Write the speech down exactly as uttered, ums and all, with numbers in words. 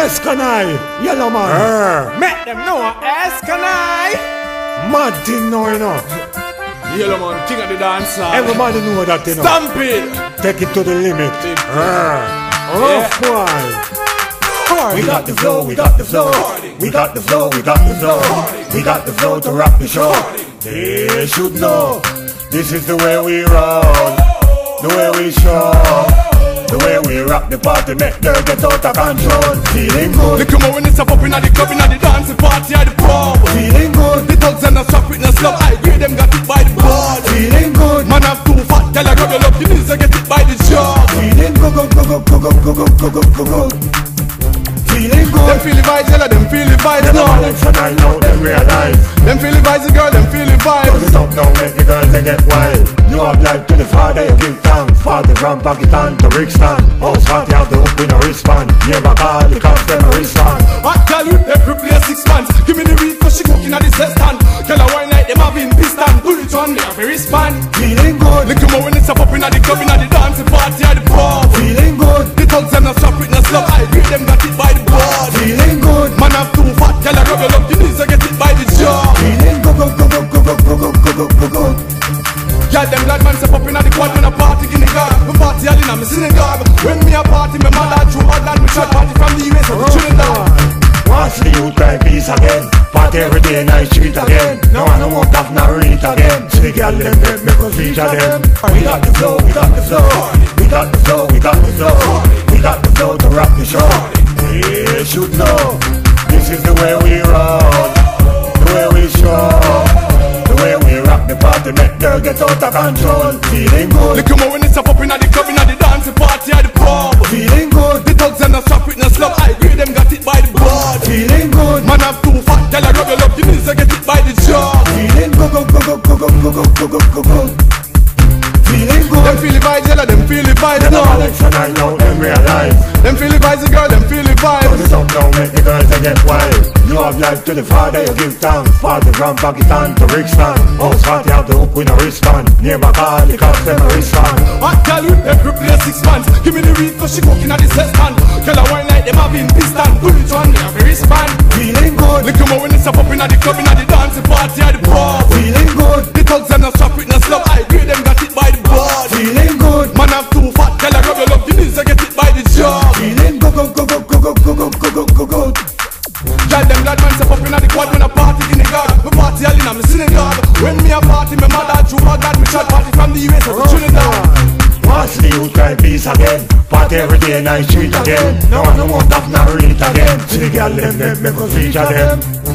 Yes, Kani, Yellowman. Uh. Make them know, yes, Kani. Mad thing now, you know. Yellowman, king of the dancer. Everybody know that, you know. Stamp it. Take it to the limit. Uh. Rough Yeah. boy. We got the flow, we got the flow. We got the flow, we got the flow. We got the flow to rock the show. They should know. This is the way we roll. The way we show. The way we rock the party, make girl get out of control. Feeling good. Look at when it's up in the club, in the dancing party at the pub. Feeling good. The thugs and the soft witness love, I agree them got it by the board. Feeling good. Man have too fat, tell I grab your love, you need to get it by the job. Feeling good, good, good, good, good, good, good, good, good, good. Feeling good. Them feel the vibes, yella, them feel the vibes Them now. all it's a night now, them realize. Them feel the vibes, girl, them feel the Put vibes. it up now, make the girls they get wild. You have life to the father, you give thanks. Father from Pakistan to Brixton. House party have the hook in a wristband. Never call the cops, them a wristband. I tell you, every place six months. Give me the read for she cooking at the set stand. Girl, I wine like them having piston. Pull it on, me have a wristband. Feeling good. Look at me when it's up in the club, in the dancing party at the pub. Feeling good. The thugs and the soft witness love, I agree them got it by the board. Feeling good. Man have too fat, girl, I rub your love, you need to get it by the job. Feeling good, good, good, good, good, good, good, good, good, good. Girl, them blood man step up in the quad when I party in the car. Me party all in a me synagogue. When me a party, me mother drew Holland. Me shot party from the U S to Trinidad. Watch the youth cry peace again. Party every day, night street again. No one no more tough, now read again. See the girl them, them make us reach them. We got the flow, we got the flow. We got the flow, we got the flow. We got the flow to rock the show. They should know. This is the way we roll. The way we show. The way we rock the party, make girl get out of control. Feeling good. Look at me when it's up in the club, in the dancing party at the pub. Feeling good. The thugs and the soft witness love, I agree them got it by the board. Feeling good. Man have too fat, girl, I rub your love, you need to get it by the job. Feeling good, good, good, good, good, good, good, good, good, good. Feeling good. Them feel the vibes, yella, them feel the vibes Them all now. it's a night now, them realize. Them feel the vibes, girl, them feel the Put vibes. it up now, make the girls they get wild. You have life to the father, you give thanks. Father from Pakistan to Brixton. House party have the hook with a wristband. Never call the cops, them a wristband. I tell you, every place six months. Give me the read for she cooking at the set stand. Girl, I wine like them having piston. Pull it on, me have a wristband. Feeling good. Look at me when it's up in the club, in the dancing party at the pub. Feeling good. The thugs and the soft witness love, I agree them got it by the board. Feeling good. Man have too fat, girl, I rub your love, you need to get it by the job. Feeling good, good, good, good, good, good, good, good, good, good, good. Girl, them blood man step up in the quad when I party in the garden. Me party all in a me synagogue. When me a party, me mother drew Holland. Me shot party from the U S to Trinidad. Watch the youth cry peace again. Party every day, night street again. No one no more tough, now read again. See the girl them, them make us reach them.